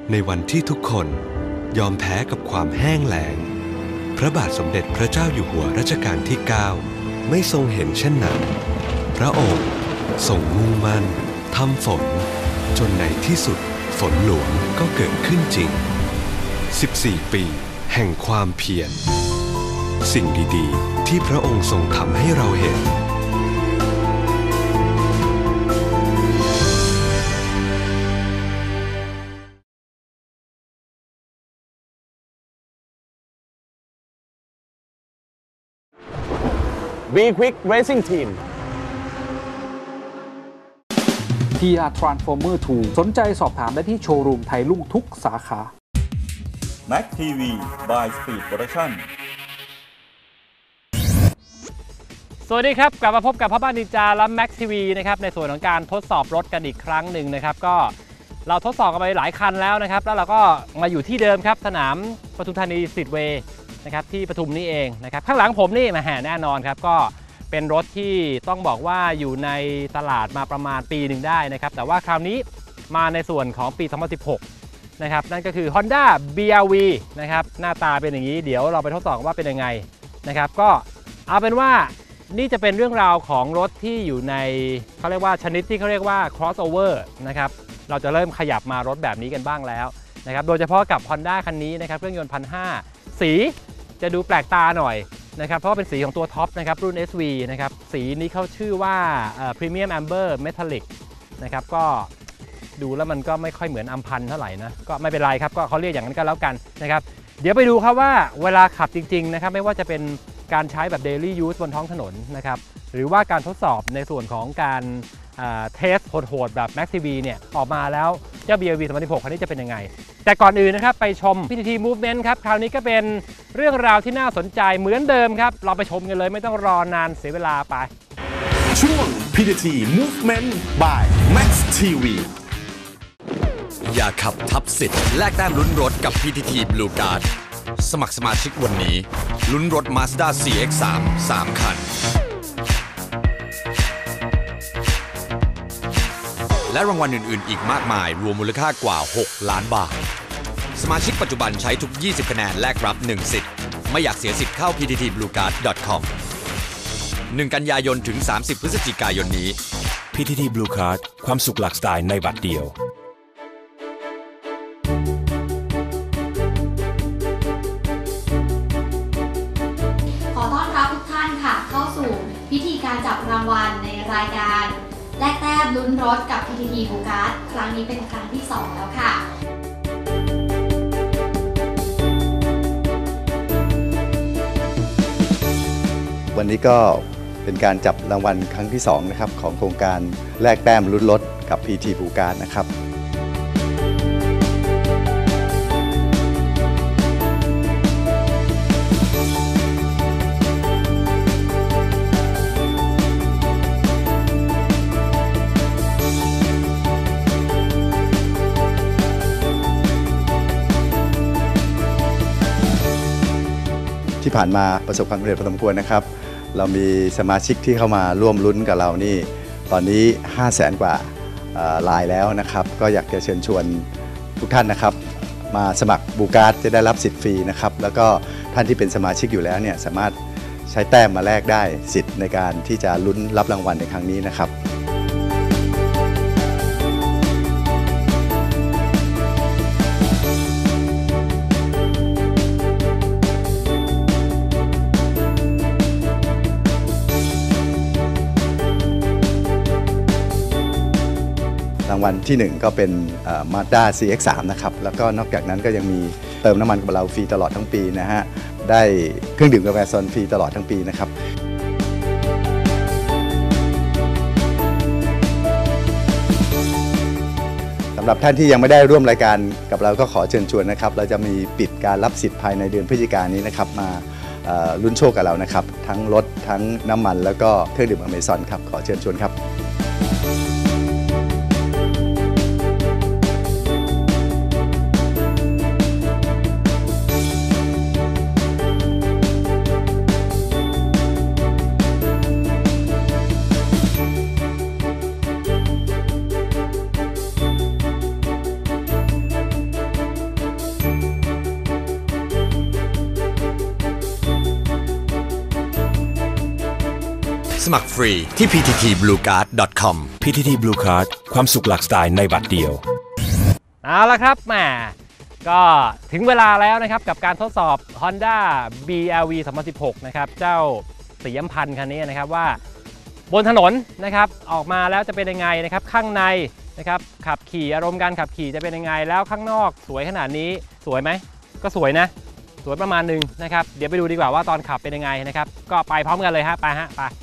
ในวันที่ทุกคนยอมแพ้กับความแห้งแล้งพระบาทสมเด็จพระเจ้าอยู่หัวรัชกาลที่ 9 ไม่ทรงเห็นเช่นนั้นพระองค์ทรงมุ่งมั่นทำฝนจนในที่สุดฝนหลวงก็เกิดขึ้นจริง14 ปีแห่งความเพียรสิ่งดีๆที่พระองค์ทรงทำให้เราเห็น Be Quick Racing Team TR Transformer 2 สนใจสอบถามได้ที่โชว์รูมไทยรุ่งทุกสาขา Max TV by Speed Production สวัสดีครับกลับมาพบกับพ่อบ้านนินจาและ Max TV นะครับในส่วนของการทดสอบรถกันอีกครั้งหนึ่งนะครับก็เราทดสอบกันไปหลายคันแล้วนะครับแล้วเราก็มาอยู่ที่เดิมครับสนามปทุมธานีสตรีทเวย์นะครับที่ปทุมนี่เองนะครับข้างหลังผมนี่มาแน่นอนครับก็เป็นรถที่ต้องบอกว่าอยู่ในตลาดมาประมาณปีหนึ่งได้นะครับแต่ว่าคราวนี้มาในส่วนของปี 2016 นะครับนั่นก็คือ Honda BRV นะครับหน้าตาเป็นอย่างนี้เดี๋ยวเราไปทดสอบว่าเป็นยังไงนะครับก็เอาเป็นว่านี่จะเป็นเรื่องราวของรถที่อยู่ในเขาเรียกว่าชนิดที่เขาเรียกว่า crossover นะครับเราจะเริ่มขยับมารถแบบนี้กันบ้างแล้วนะครับโดยเฉพาะกับ Honda คันนี้นะครับเครื่องยนต์ 1,500 สีจะดูแปลกตาหน่อยนะครับเพราะว่าเป็นสีของตัวท็อปนะครับรุ่น SV นะครับสีนี้เขาชื่อว่า Premium Amber Metallic นะครับก็ดูแล้วมันก็ไม่ค่อยเหมือนอัมพันเท่าไหร่นะก็ไม่เป็นไรครับก็เขาเรียกอย่างนั้นก็แล้วกันนะครับเดี๋ยวไปดูครับว่าเวลาขับจริงๆนะครับไม่ว่าจะเป็นการใช้แบบ Daily Use บนท้องถนนนะครับหรือว่าการทดสอบในส่วนของการเทสโหดๆแบบ Max TV เนี่ยออกมาแล้วเจ้า BRV 2016คันนี้จะเป็นยังไงแต่ก่อนอื่นนะครับไปชม PTT Movement ครับคราวนี้ก็เป็นเรื่องราวที่น่าสนใจเหมือนเดิมครับเราไปชมกันเลยไม่ต้องรอนานเสียเวลาไปช่วง PTT Movement by Max TV อย่าขับทับสิทธิ์แลกแต้มลุ้นรถกับ PTT Blue Card สมัครสมาชิกวันนี้ลุ้นรถ Mazda CX-3 3 คันและรางวัลอื่นๆอีกมากมายรวมมูลค่ากว่า6ล้านบาทสมาชิกปัจจุบันใช้ทุก20คะแนนแลกรับ1สิทธิ์ไม่อยากเสียสิทธิ์เข้า pttbluecard.com 1 กันยายนถึง30 พฤศจิกายนนี้ PTT Blue Card ความสุขหลากสไตล์ในบัตรเดียวขอต้อนรับทุกท่านค่ะเข้าสู่พิธีการจับรางวัลในรายการแลกแต้มลุ้นรถกับ PTT Blue Card ครั้งนี้เป็นครั้งที่ 2 แล้วค่ะวันนี้ก็เป็นการจับรางวัลครั้งที่2นะครับของโครงการแลกแต้มลุ้นรถกับ PTT Blue Card นะครับที่ผ่านมาประสบความสำเร็จพอสมควรนะครับเรามีสมาชิกที่เข้ามาร่วมลุ้นกับเรานี่ตอนนี้ 500,000 กว่ารายแล้วนะครับก็อยากจะเชิญชวนทุกท่านนะครับมาสมัครบูการ์ดจะได้รับสิทธิ์ฟรีนะครับแล้วก็ท่านที่เป็นสมาชิกอยู่แล้วเนี่ยสามารถใช้แต้มมาแลกได้สิทธิ์ในการที่จะลุ้นรับรางวัลในครั้งนี้นะครับรางวัลที่1ก็เป็น Mazda CX-3 นะครับแล้วก็นอกจากนั้นก็ยังมีเติมน้ำมันกับเราฟรีตลอดทั้งปีนะฮะได้เครื่องดื่มกาแฟซอนฟรีตลอดทั้งปีนะครับสำหรับท่านที่ยังไม่ได้ร่วมรายการกับเราก็ขอเชิญชวนนะครับเราจะมีปิดการรับสิทธิ์ภายในเดือนพฤศจิกายนนี้นะครับมาลุ้นโชคกับเรานะครับทั้งรถทั้งน้ำมันแล้วก็เครื่องดื่มอเมซอนครับขอเชิญชวนครับสมัครฟรีที่ pttbluecard.com PTT Blue Card ความสุขหลากสไตล์ในบัตรเดียวเอาละครับแหมก็ถึงเวลาแล้วนะครับกับการทดสอบ Honda BRV 2016 นะครับเจ้าสีน้ำพันธุ์คันนี้นะครับว่าบนถนนนะครับออกมาแล้วจะเป็นยังไงนะครับข้างในนะครับขับขี่อารมณ์การขับขี่จะเป็นยังไงแล้วข้างนอกสวยขนาดนี้สวยไหมก็สวยนะสวยประมาณนึงนะครับเดี๋ยวไปดูดีกว่าว่าตอนขับเป็นยังไงนะครับก็ไปพร้อมกันเลยฮะไปฮะไป